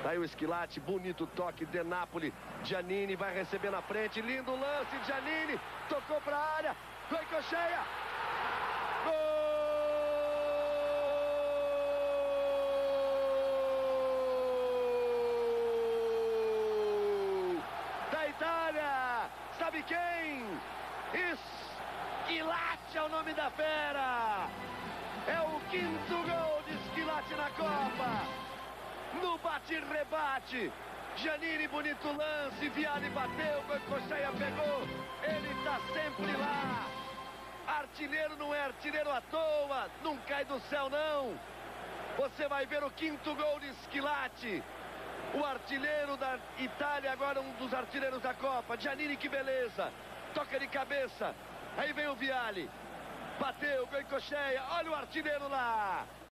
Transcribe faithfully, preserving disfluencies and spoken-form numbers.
Tá aí o Schillaci, bonito toque de Napoli. Giannini vai receber na frente, lindo lance, Giannini tocou para a área, Goicoechea, gol da Itália, sabe quem? Schillaci é o nome da fera, é o quinto gol de Schillaci na Copa. No bate-rebate, Giannini, bonito lance, Vialli bateu, Goicoechea pegou, ele está sempre lá. Artilheiro não é artilheiro à toa, não cai do céu não. Você vai ver o quinto gol de Schillaci, o artilheiro da Itália, agora um dos artilheiros da Copa. Giannini, que beleza, toca de cabeça, aí vem o Vialli, bateu, Goicoechea, olha o artilheiro lá.